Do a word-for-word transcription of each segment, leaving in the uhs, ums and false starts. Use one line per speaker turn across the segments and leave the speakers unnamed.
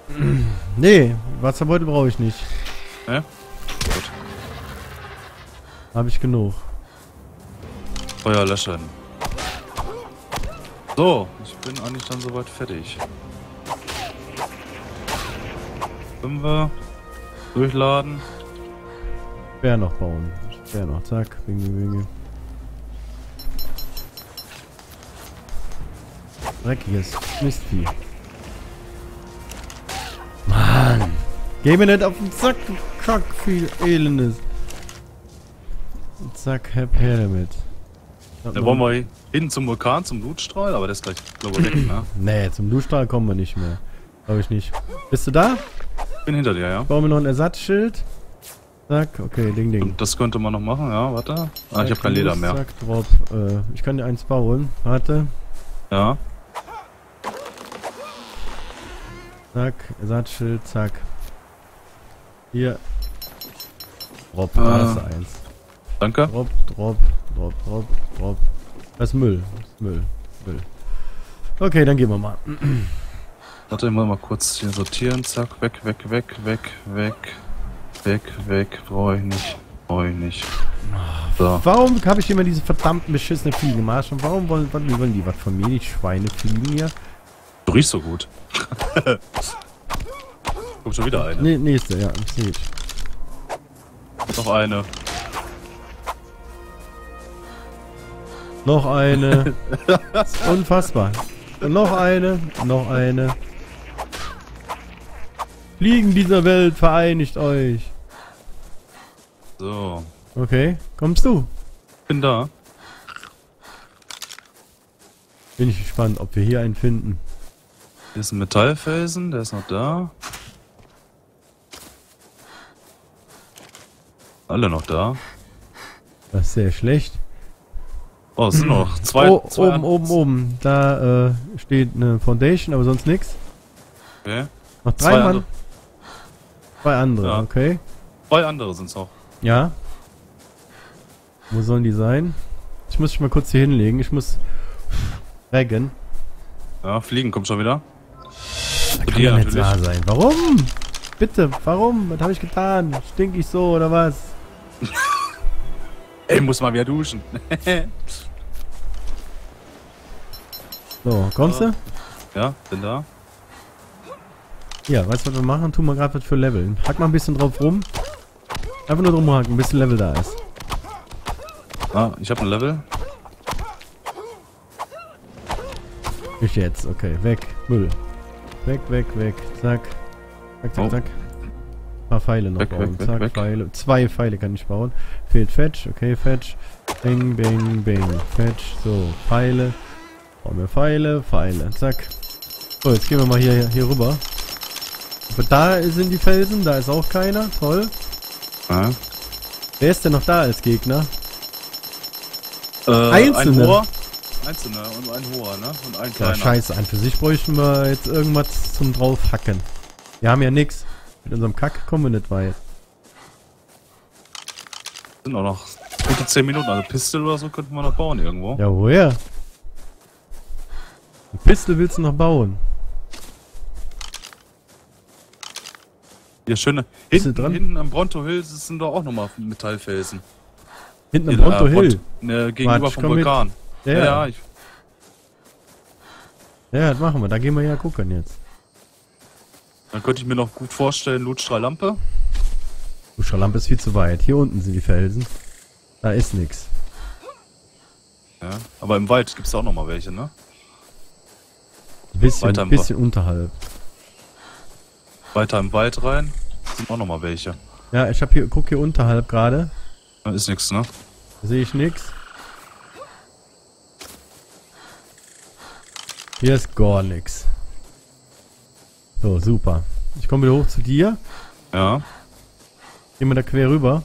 Nee, Wasserbeutel brauche ich nicht.
Ja? Gut.
Habe ich genug.
Feuer löschen. So, ich bin eigentlich dann soweit fertig. Fünfer. Durchladen.
Bär noch bauen. Bär noch. Zack. Winge, winge. Dreckiges Mistvieh. Mann. Geh mir nicht auf den Sack, du Kack, viel Elendes. Zack, hab her damit.
Da wollen wir hin zum Vulkan, zum Blutstrahl, aber das ist gleich, glaube ich, weg, ne?
Nee, zum Blutstrahl kommen wir nicht mehr. Glaube ich nicht. Bist du da?
Bin hinter dir, ja.
Ich baue mir noch ein Ersatzschild. Zack, okay, ding, ding.
Und das könnte man noch machen, ja, warte. Ah, ich habe kein Leder mehr.
Zack, drop. Äh, ich kann dir eins bauen. Warte.
Ja.
Zack, Ersatzschild, zack. Hier. Drop,
Äh.
da ist eins.
Danke.
Drop, drop, drop, drop, drop. Das ist Müll. Das ist Müll. Müll. Okay, dann gehen wir mal.
Warte, ich muss mal kurz hier sortieren. Zack, weg, weg, weg, weg, weg. Weg, weg. Brauche ich nicht. Brauche ich nicht. So.
Warum habe ich immer diese verdammten beschissene Fliegen im Arsch? Und warum wollen, wollen, wollen die was von mir? Die Schweine fliegen hier.
Du riechst so gut. Kommt schon wieder eine.
Nee, nächste, ja, ich sehe ich.
Noch eine.
Noch eine. Das ist unfassbar. Und noch eine. Noch eine. Fliegen dieser Welt, vereinigt euch.
So.
Okay, kommst du?
Bin da.
Bin ich gespannt, ob wir hier einen finden.
Hier ist ein Metallfelsen, der ist noch da. Alle noch da.
Das ist sehr schlecht.
Oh, es sind noch zwei.
Oh,
zwei
oben, oben, oben. Da äh, steht eine Foundation, aber sonst nichts.
Okay.
Noch drei
Zwei
Mann.
andere.
Zwei andere,
Ja.
okay.
Zwei andere sind es noch.
Ja. Wo sollen die sein? Ich muss mich mal kurz hier hinlegen. Ich muss reggen.
Ja, Fliegen kommt schon wieder.
Da kann
dir
ja nicht
natürlich.
wahr sein. Warum? Bitte, warum? Was habe ich getan? Stink ich so oder was?
Ey, muss mal wieder duschen.
So, kommst du?
Ja, bin da.
Ja, weißt du, was wir machen? Tun wir gerade was für Leveln. Hack mal ein bisschen drauf rum. Einfach nur drum hacken, bis ein Level da ist.
Ah, ich habe ein Level.
Nicht jetzt, okay. Weg. Müll. Weg, weg, weg. Zack. Zack, zack,
Oh.
zack. Ein paar Pfeile noch
Weg,
bauen.
weg, weg,
Zack,
weg.
Pfeile. Zwei Pfeile kann ich bauen. Fehlt Fetch. Okay, Fetch. Bing, bing, bing. Fetch. So, Pfeile. Bauen wir Pfeile, Pfeile. Zack. So, jetzt gehen wir mal hier, hier rüber. Aber da sind die Felsen. Da ist auch keiner. Toll.
Ja.
Wer ist denn noch da als Gegner?
Äh,
Einzelne.
Ein hoher. Einzelne und ein hoher, ne? Und ein
Ja,
kleiner.
scheiße. An für sich bräuchten wir jetzt irgendwas zum draufhacken. Wir haben ja nix. Mit unserem Kack kommen wir nicht weit.
Sind auch noch gute zehn Minuten. Also Pistol oder so könnten wir noch bauen irgendwo.
Ja, woher? Ein Pistol willst du noch bauen?
Ja, schöne.
Bist du
Hinten,
dran?
hinten am Bronto Hill sind doch auch nochmal Metallfelsen.
Hinten am
Hier,
Bronto
äh,
Hill.
Bront- Ne, gegenüber
Warte, ich
vom
komm mit.
Vulkan.
Ja,
Ja,
ja.
ja, ich,
Ja, das machen wir. Da gehen wir ja gucken jetzt.
dann könnte ich mir noch gut vorstellen, Lutstrahllampe.
Lampe ist viel zu weit. Hier unten sind die Felsen. Da ist nix.
Ja, aber im Wald gibt es auch nochmal welche, ne?
Ein bisschen,
Weiter im
bisschen unterhalb.
Weiter im Wald rein sind auch nochmal welche.
Ja, ich hab hier, guck hier unterhalb gerade.
Da ist nichts, ne?
Da sehe ich nix. Hier ist gar nix. So, super. Ich komme wieder hoch zu dir.
Ja.
Gehen wir da quer rüber.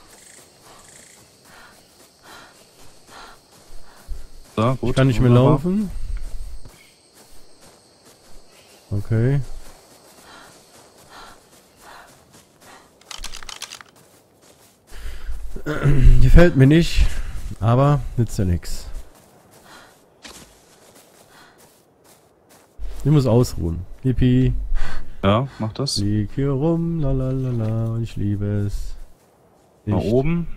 So, gut.
Ich kann nicht mehr
wunderbar.
laufen. Okay. Gefällt mir nicht, aber nützt ja nichts. Ich muss ausruhen. Yippie.
Ja, mach das.
Flieg hier rum, la la la la, und ich liebe es.
Nach
Nicht.
oben.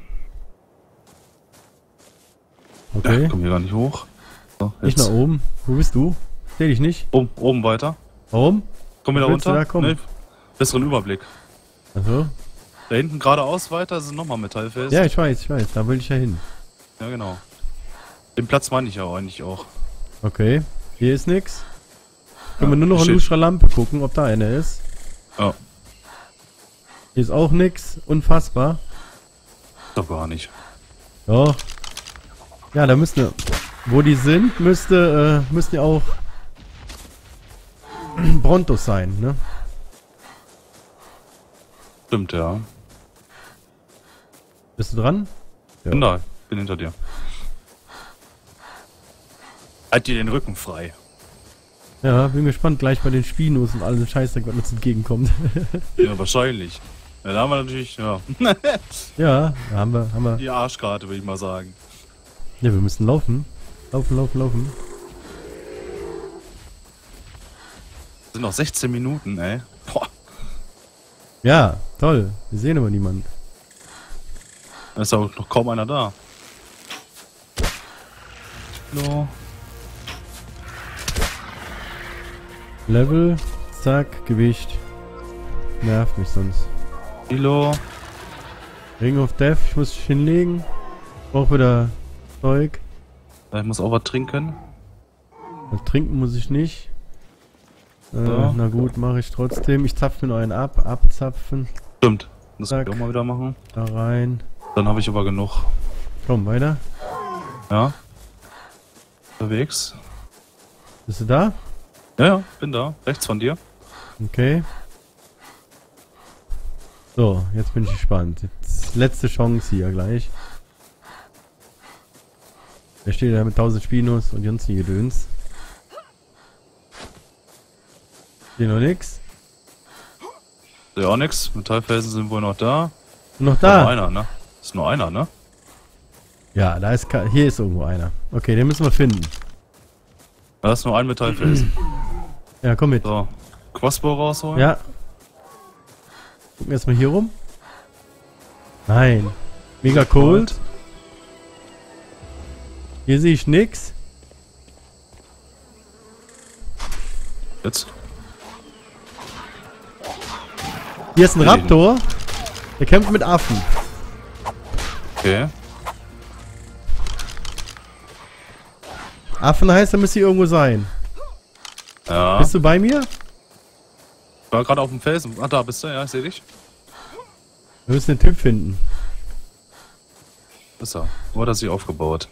Okay.
Ja, komm hier gar nicht hoch. So,
Nicht
jetzt.
nach oben. Wo bist du? Seh dich nicht.
Oben, oben weiter.
Warum?
Komm wieder
Wo willst du
runter.
da kommen?
Nee, besseren Überblick.
Achso.
Da hinten geradeaus weiter sind nochmal Metallfelsen.
Ja, ich weiß, ich weiß. Da will ich ja hin.
Ja, genau. Den Platz meine ich ja eigentlich auch.
Okay. Hier ist nix. Können
Ja,
wir nur noch an
steht-
Lustra Lampe gucken, ob da eine ist.
Ja,
Hier ist auch nix. Unfassbar.
doch gar nicht.
Doch. Ja, da müsste... Wo die sind, müsste, äh, müssten ja auch... Brontos sein, ne?
Stimmt, ja.
Bist du dran? Ja.
Bin da, bin hinter dir. Halt dir den Rücken frei.
Ja, bin gespannt gleich bei den Spinos und allem Scheißdreck, was uns entgegenkommt.
Ja, wahrscheinlich. Ja, da haben wir natürlich, ja,
Ja, da haben wir, haben wir.
die Arschkarte, würde ich mal sagen.
Ja, wir müssen laufen. Laufen, laufen, laufen.
Das sind noch sechzehn Minuten, ey. Boah,
Ja, toll. Wir sehen aber niemanden.
da ist auch noch kaum einer da. So.
Level, zack, Gewicht. Nervt mich sonst.
Kilo.
Ring of Death, ich muss mich hinlegen. Brauch wieder Zeug.
Ich muss auch was trinken.
Und trinken muss ich nicht. Äh,
So.
Na gut, mache ich trotzdem. Ich zapfe mir noch einen ab. Abzapfen.
Stimmt. Das muss
Zack.
ich auch mal wieder machen.
Da rein.
Dann habe ich aber genug.
Komm, weiter.
Ja. Unterwegs.
Bist du da?
Ja, ja, bin da. Rechts von dir.
Okay. So, jetzt bin ich gespannt. Jetzt letzte Chance hier gleich. Der steht da mit tausend Spinos und sonst nie Gedöns. Hier noch nix.
Ja, auch nix. Metallfelsen sind wohl noch da.
Noch
Ist nur
da.
einer, ne? Ist nur einer, ne?
Ja, da ist ke- hier ist irgendwo einer. Okay, den müssen wir finden.
Da ist nur ein Metallfelsen.
Ja, komm mit.
So. Crossbow rausholen.
Ja. Gucken wir erstmal hier rum. Nein. Mega cold. Hier sehe ich nix.
Jetzt.
Hier ist ein
Nee,
Raptor. Der kämpft mit Affen.
Okay.
Affen heißt, er müsste hier irgendwo sein.
Ja.
Bist du bei mir?
Ich war gerade auf dem Felsen. Ah, da bist du. Ja, ich sehe dich.
Wir müssen den Typ finden.
Ist er. Wo hat er sich aufgebaut?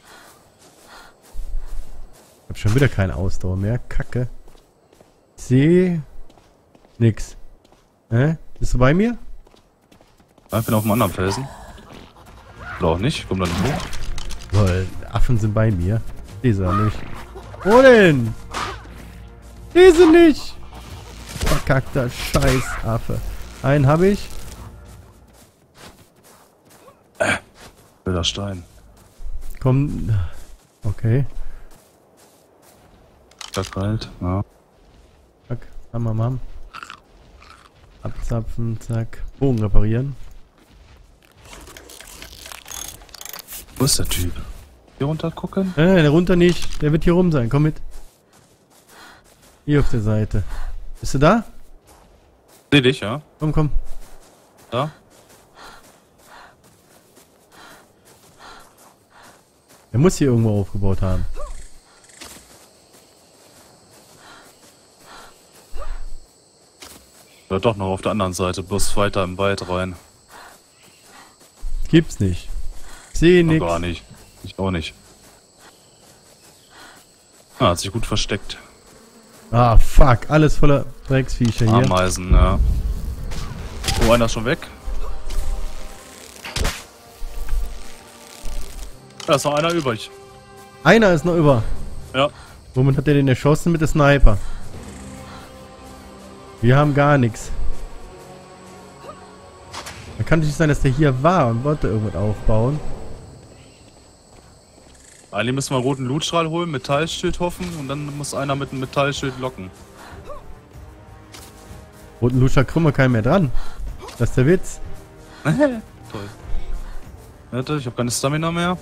Ich hab schon wieder keine Ausdauer mehr. Kacke. Ich sehe nix. Hä? Bist du bei mir?
Ja, ich bin auf dem anderen Felsen. Oder auch nicht. Komm da nicht hoch.
Lol, Affen sind bei mir. Diese nicht. Wo denn? Diese nicht! Verkackter Scheißaffe. Einen habe ich.
Wilder Stein.
Komm. Okay.
Ja, kalt. Ja.
Zack. Hammer, Mam. Abzapfen, zack. Bogen reparieren.
Wo ist der Typ? Hier runter gucken?
Nein, nein, der runter nicht. Der wird hier rum sein. Komm mit. Hier auf der Seite. Bist du da?
Seh dich, ja?
Komm, komm.
Da?
Er muss hier irgendwo aufgebaut haben.
Oder doch noch auf der anderen Seite, bloß weiter im Wald rein.
Gibt's nicht. Ich sehe
Noch
nix.
gar nicht. Ich auch nicht. Ah, hat sich gut versteckt.
Ah, fuck. Alles voller Drecksviecher hier.
Ameisen, ja. Oh, einer ist schon weg. Da ist noch einer übrig.
Einer ist noch über.
Ja.
Womit hat er den erschossen? Mit der Sniper. Wir haben gar nichts. Da kann nicht sein, dass der hier war und wollte irgendwas aufbauen.
Eigentlich müssen wir einen roten Lootstrahl holen, Metallschild hoffen und dann muss einer mit einem Metallschild locken.
Roten Luscher krümmer keinen mehr dran. Das ist der Witz.
Toll. Warte, ich habe keine Stamina mehr.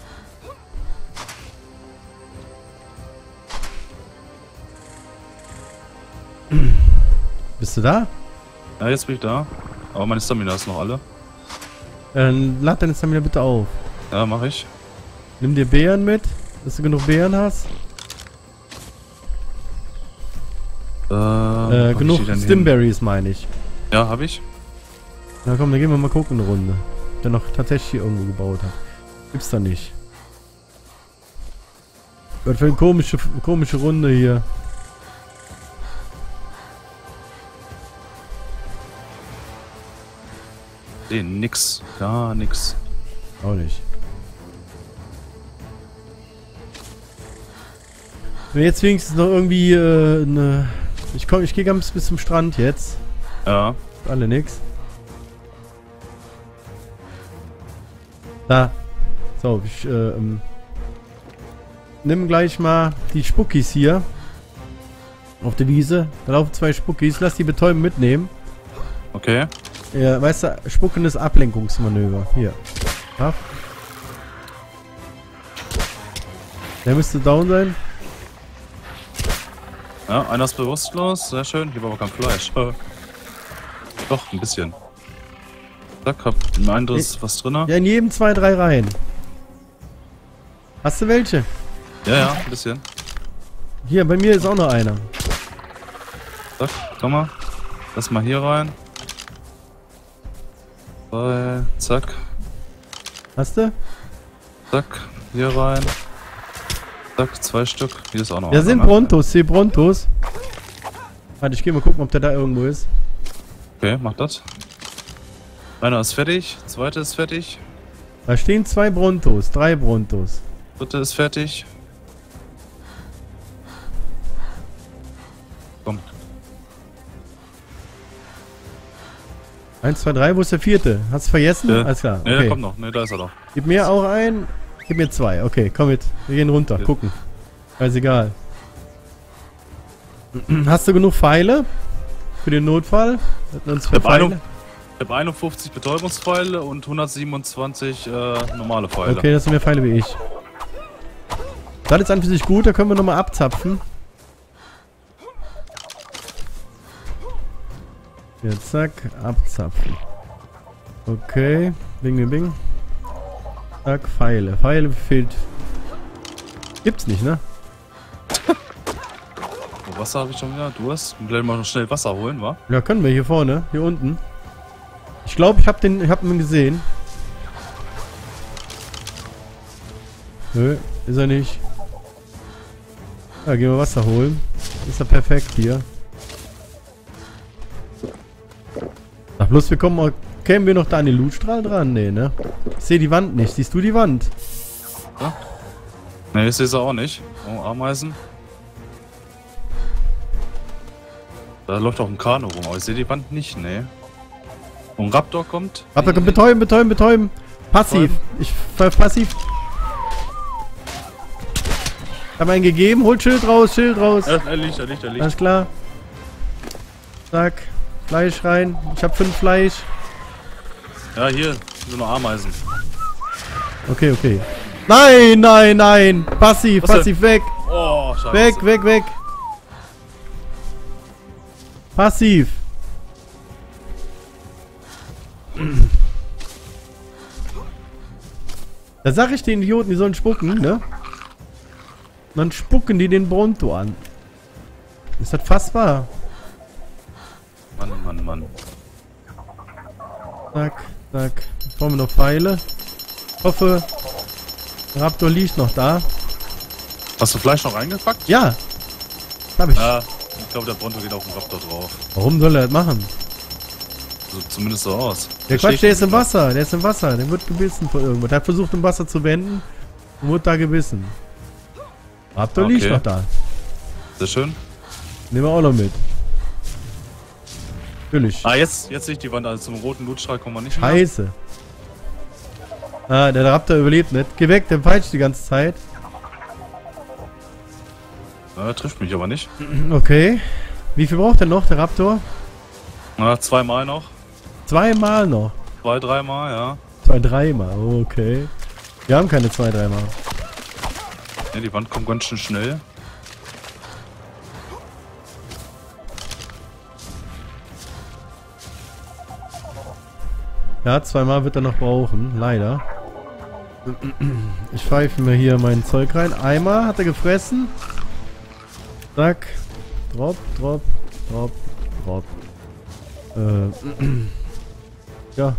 Bist du da?
Ja, jetzt bin ich da. Aber meine Stamina ist noch alle.
Dann lad deine Stamina bitte auf.
Ja, mache ich.
Nimm dir Beeren mit, dass du genug Beeren hast.
Äh,
Äh, genug Stimberries meine ich.
Ja, habe ich.
Na komm, dann gehen wir mal gucken eine Runde. Der noch tatsächlich hier irgendwo gebaut hat. Gibt's da nicht. Was für eine komische, komische Runde hier.
Nee, nix. Gar nix.
Auch nicht. Wenn jetzt wenigstens noch irgendwie äh, eine... Ich komm, ich gehe ganz bis zum Strand jetzt.
Ja.
Alle nix. Da. So, ich äh, ähm, nimm gleich mal die Spuckis hier. Auf der Wiese. Da laufen zwei Spuckis. Lass die betäuben mitnehmen.
Okay.
Ja, weißt du, spuckendes Ablenkungsmanöver. Hier. Ja. Der müsste down sein.
Ja, einer ist bewusstlos. Sehr schön. Hier war aber kein Fleisch. Doch, ein bisschen. Zack, hab im anderes was drin.
Ja, in jedem zwei, drei Reihen. Hast du welche?
Ja, ja, ein bisschen.
Hier, bei mir ist auch noch einer.
Zack, komm mal. Lass mal hier rein. Zwei, zack,
Hast du?
zack, hier rein. Zack, zwei Stück. Hier ist auch noch
Ja,
einer,
sind
ne?
Brontos, sehe Brontos. Warte, ich gehe mal gucken, ob der da irgendwo ist.
Okay, mach das. Einer ist fertig, zweite ist fertig,
Da stehen zwei Brontos, drei Brontos.
dritte ist fertig. Komm.
Eins, zwei, drei, wo ist der vierte? Hast du vergessen?
Ja.
Alles klar,
Ne, der
okay.
kommt noch. Ne, da ist er doch.
Gib mir auch einen, gib mir zwei. Okay, komm mit. Wir gehen runter,
Ja.
gucken. Scheißegal. Hast du genug Pfeile? Für den Notfall? Hätten uns für
Ich hab
Pfeile?
eine- Ich habe einundfünfzig Betäubungspfeile und hundertsiebenundzwanzig äh, normale Pfeile.
Okay, das sind mehr Pfeile wie ich. Das ist an für sich gut, da können wir nochmal abzapfen. Hier, zack, abzapfen. Okay, bing, bing, bing. Zack, Pfeile. Pfeile fehlt. Gibt's nicht, ne?
Oh, Wasser habe ich schon wieder. Du hast. Gleich mal noch schnell Wasser holen, wa?
Ja, können wir hier vorne, hier unten. Ich glaube, ich habe den, ich habe ihn gesehen. Nö, ist er nicht. Ja, gehen wir Wasser holen. Ist er perfekt hier. Ach, bloß wir kommen, kämen wir noch da an den Lootstrahl dran? Nee, ne? Ich sehe die Wand nicht. Siehst du die Wand?
Ja? Ne, ich sehe sie auch nicht. Oh, Ameisen. Da läuft auch ein Kanu rum, aber ich sehe die Wand nicht, ne. Und Raptor kommt.
Raptor, komm, betäuben, betäuben, betäuben. Passiv. Ich ver passiv. Hab einen gegeben. Holt Schild raus, Schild raus.
Ja, er liegt, er liegt, er liegt.
Alles klar. Zack. Fleisch rein. Ich hab fünf Fleisch.
Ja, hier sind noch Ameisen.
Okay, okay. Nein, nein, nein. Passiv,
Was denn?
passiv, weg.
Oh, scheiße.
Weg, weg, weg. Passiv. Da sag ich den Idioten, die sollen spucken, ne? Dann spucken die den Bronto an. Ist das fassbar?
Mann, Mann, Mann.
Zack, zack. Jetzt brauchen wir noch Pfeile. Ich hoffe, der Raptor liegt noch da.
Hast du Fleisch noch eingepackt?
Ja. Hab ich.
Ja, ich glaube, der Bronto geht auf den Raptor drauf.
Warum soll er das machen?
So, zumindest so aus.
Der
steht
Quatsch, der ist im
da.
Wasser. Der ist im Wasser. Der wird gebissen von irgendwo. Der hat versucht, im Wasser zu wenden und wurde da gebissen. Raptor liegt
Okay.
noch da.
Sehr schön.
Nehmen wir auch noch mit. Natürlich.
Ah, jetzt, jetzt sehe ich die Wand. Also zum roten Lootstrahl kommen wir nicht mehr.
Scheiße. Ah, der Raptor überlebt nicht. Geh weg, der peitscht die ganze Zeit.
Ja, trifft mich aber nicht.
Okay. Wie viel braucht er noch, der Raptor?
Na, zweimal noch.
Zweimal noch.
Zwei, dreimal, ja.
Zwei, dreimal, okay. Wir haben keine zwei, dreimal.
Ne, die Wand kommt ganz schön schnell.
Ja, zweimal wird er noch brauchen, leider. Ich pfeife mir hier mein Zeug rein. Einmal hat er gefressen. Zack. Drop, drop, drop, drop. Äh. Ja.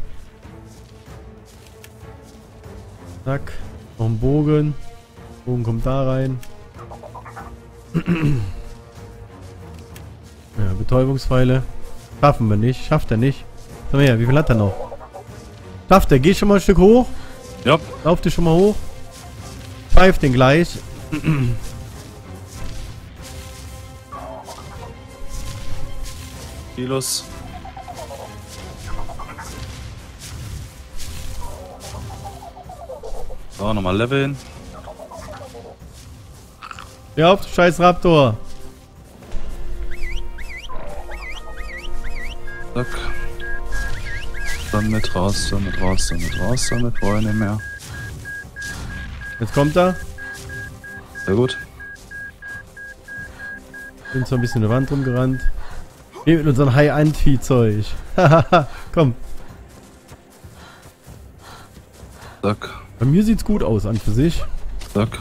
Zack. Noch ein Bogen. Bogen kommt da rein. Ja, Betäubungspfeile. Schaffen wir nicht. Schafft er nicht. Sag mal her, wie viel hat er noch? Schafft er. Geh schon mal ein Stück hoch.
Ja.
Lauf dich schon mal hoch. Pfeift den gleich.
Kilos. So, nochmal leveln.
Ja, auf, du scheiß Raptor.
Zack. Damit raus, damit raus, damit raus, damit brauche ich nicht mehr.
Jetzt kommt er.
Sehr gut.
Sind zwar ein bisschen in der Wand rumgerannt. Hier mit unserem High-End-Vieh-Zeug. Hahaha, komm.
Zack.
Bei mir sieht's gut aus an für sich.
Zack.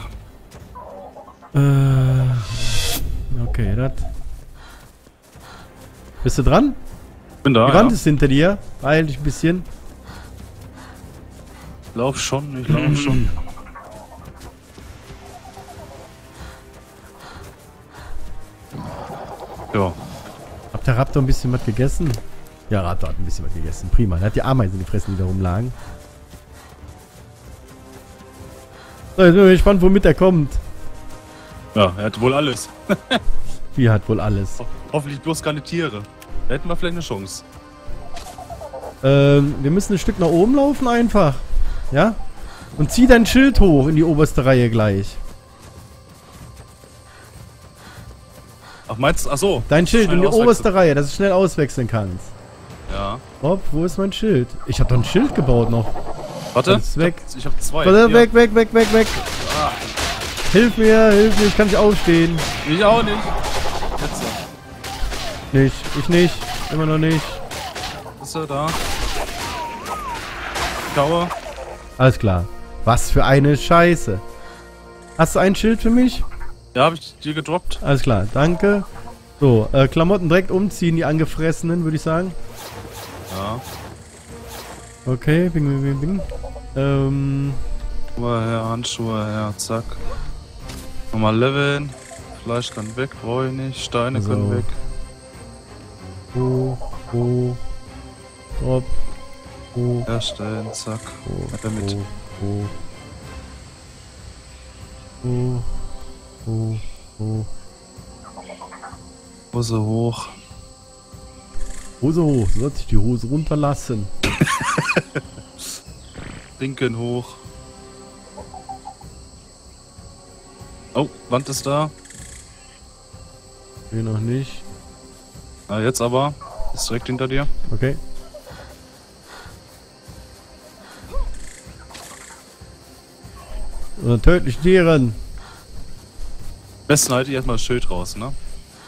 Äh, okay, das. Bist du dran?
Bin da,
Die Wand
ja.
ist hinter dir. Beeil dich ein bisschen.
Lauf schon, ich lauf schon. Ja.
Habt der Raptor ein bisschen was gegessen? Ja, Raptor hat ein bisschen was gegessen. Prima. Er hat die Ameisen gefressen, die da rumlagen. So, jetzt bin ich gespannt, womit er kommt.
Ja, er hat wohl alles.
Wie hat wohl alles?
Ho hoffentlich bloß keine Tiere. Da hätten wir vielleicht eine Chance.
Ähm, wir müssen ein Stück nach oben laufen einfach. Ja? Und zieh dein Schild hoch in die oberste Reihe gleich.
Ach, meinst du? Ach so.
Dein Schild in die
auswechseln.
oberste Reihe, dass du schnell auswechseln kannst.
Ja.
Hopp, wo ist mein Schild? Ich hab doch ein Schild gebaut noch.
Warte.
Das ist weg.
Ich hab, ich hab zwei.
Warte,
Hier.
weg, weg, weg, weg, weg.
Ah,
Hilf mir, hilf mir, ich kann nicht aufstehen.
ich auch nicht. Jetzt so.
Nicht, ich nicht, immer noch nicht.
Ist er da? Kauer.
Alles klar. Was für eine Scheiße. Hast du ein Schild für mich?
Ja, hab ich dir gedroppt.
Alles klar, danke. So, äh, Klamotten direkt umziehen, die angefressenen, würde ich sagen.
Ja.
Okay, bing, bing, bing, bing. Ähm,
Schuhe her, Handschuhe her, zack. Nochmal leveln. Fleisch kann weg, brauche ich nicht. Steine
So.
können weg.
ho, ho, hopp, ho,
Herstellen, zack.
ho,
Hat er mit.
ho, ho, ho, ho, ho.
Hose hoch.
Hose hoch, du sollst dich die Hose runterlassen.
Rinken hoch. Oh, Wand ist da.
Nee, noch nicht.
Ah, jetzt aber. Ist direkt hinter dir.
Okay. Oder tödlich Tieren.
Besten halte ich erstmal das Schild raus, ne?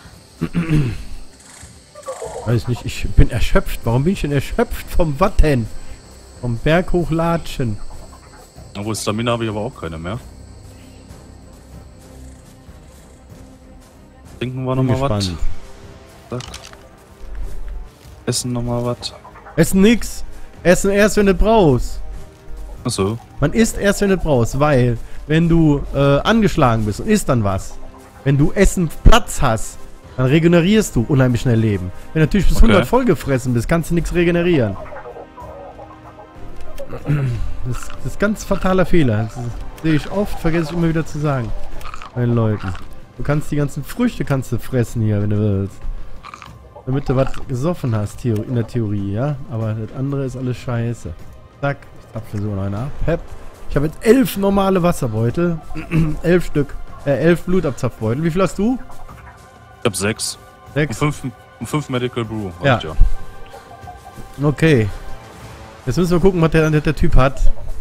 Weiß nicht, ich bin erschöpft. Warum bin ich denn erschöpft? Vom Watten? Vom Berg hochlatschen.
Obwohl, Stamina habe ich aber auch keine mehr. Trinken wir
Bin
nochmal was.
gespannt.
Zack. Essen nochmal was.
Essen nix. Essen erst, wenn du brauchst.
Achso.
Man isst erst, wenn du brauchst, weil wenn du äh, angeschlagen bist und isst dann was, wenn du Essen Platz hast, dann regenerierst du unheimlich schnell Leben. Wenn du natürlich bis
Okay.
hundert vollgefressen bist, kannst du nichts regenerieren. Das, das ist ganz fataler Fehler. Das ist- sehe ich oft, vergesse ich immer wieder zu sagen. Bei den Leuten. Du kannst die ganzen Früchte kannst du fressen hier, wenn du willst. Damit du was gesoffen hast, Theo- in der Theorie, ja? Aber das andere ist alles scheiße. Zack, ich tapfe so noch einer ab. Hep. Ich habe jetzt elf normale Wasserbeutel. elf Stück. Äh, elf Blutabzapfbeutel. Wie viel hast du?
Ich hab sechs. Und
Sechs.
fünf, und fünf Medical Brew.
Ja.
Reicht ja.
Okay. Jetzt müssen wir gucken, was der, der Typ hat.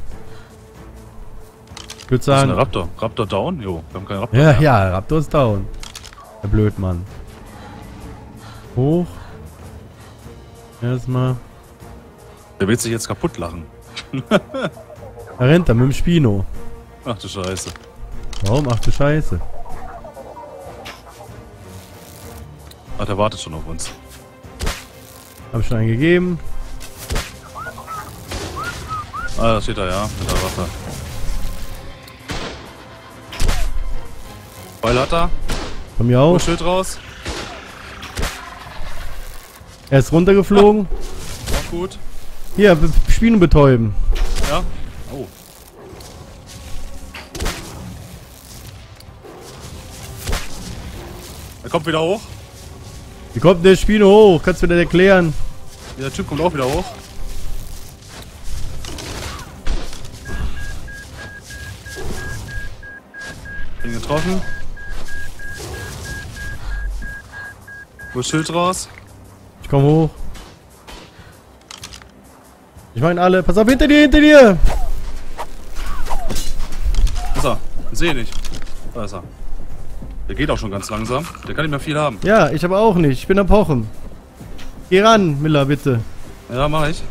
Ich würde
Das ist
sagen...
ein Raptor. Raptor down? Jo, wir haben keinen Raptor
Ja,
mehr.
ja, Raptor ist down. Der Blödmann. Hoch. Erstmal.
Der wird sich jetzt kaputt lachen.
Da rennt er mit dem Spino.
Ach du Scheiße.
Warum? Ach du Scheiße.
Ach, der wartet schon auf uns.
Hab ich schon einen gegeben.
Ah, da steht er, ja, mit der Waffe. Pfeil hat er.
Von mir
Oh,
auch.
Schild raus.
Er ist runtergeflogen.
Auch gut.
Hier, Be- Spino betäuben.
Ja. Oh. Er kommt wieder hoch.
Wie kommt denn der Spino hoch? Kannst du mir das erklären?
Der Typ kommt auch wieder hoch. Bin getroffen. Wo ist Schild raus?
Ich komm hoch. Ich meine alle. Pass auf, hinter dir, hinter dir!
Wo ist er? Ich sehe ihn nicht. Da ist er. Der geht auch schon ganz langsam. Der kann nicht mehr viel haben.
Ja, ich aber auch nicht. Ich bin am Pochen. Geh ran, Miller, bitte.
Ja, mach ich.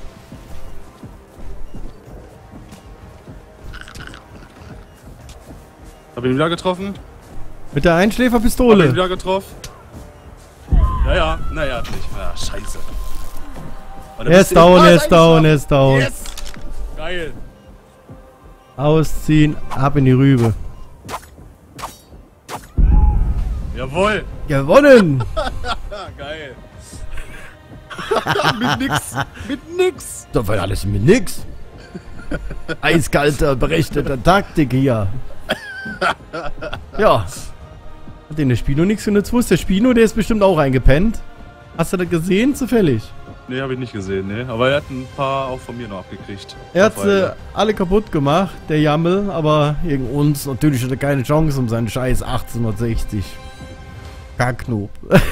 Hab ihn wieder getroffen.
Mit der
Hab ihn
Einschläferpistole.
wieder getroffen. Ja, ja. Naja, hat nicht. Ja, scheiße. Aber der
Er
bist
ist
du-
down,
Ah,
er ist down, er ist down.
Yes! Geil.
Ausziehen, ab in die Rübe.
Jawohl.
Gewonnen!
Ah, geil. Mit nix. Mit nix.
Das war ja alles mit nix. Eiskalter, berechneter Taktik hier. Ja. Hat den der Spino nichts genutzt? Wo ist der Spino? Der ist bestimmt auch eingepennt. Hast du das gesehen, zufällig?
Nee, hab ich nicht gesehen, ne. Aber er hat ein paar auch von mir noch abgekriegt.
Er hat
Auf
sie
eine.
alle kaputt gemacht, der Jammel, aber gegen uns natürlich hat er keine Chance um seinen Scheiß achtzehnhundertsechzig. Kackknob.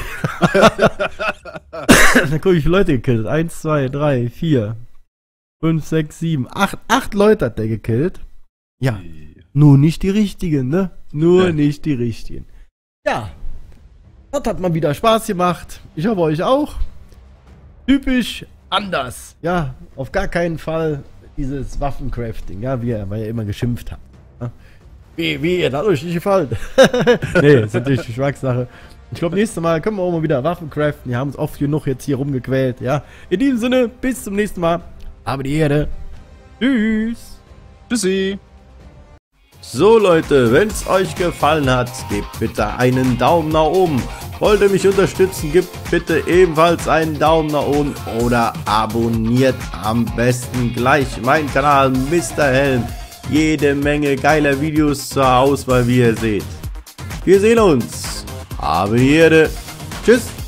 Dann guck ich, wie viele Leute gekillt. Eins, zwei, drei, vier, fünf, sechs, sieben, acht. Acht Leute hat der gekillt. Ja. Nur nicht die richtigen, ne? Nur
Nee.
nicht die richtigen. Ja. Das hat mal wieder Spaß gemacht. Ich hoffe euch auch. Typisch anders. Ja, auf gar keinen Fall dieses Waffencrafting, ja, wie er, weil er immer geschimpft hat. Ja. Wie, wie, das hat euch nicht gefallen. Nee, ist natürlich die Geschmackssache. Ich glaube, nächstes Mal können wir auch mal wieder Waffen craften. Wir haben uns oft genug jetzt hier rumgequält, ja. In diesem Sinne, bis zum nächsten Mal. Aber die Erde. Tschüss.
Tschüssi.
So Leute, wenn es euch gefallen hat, gebt bitte einen Daumen nach oben. Wollt ihr mich unterstützen, gebt bitte ebenfalls einen Daumen nach oben oder abonniert am besten gleich meinen Kanal Mister Helm. Jede Menge geiler Videos zur Auswahl, wie ihr seht. Wir sehen uns. Habe die Ehre. Tschüss.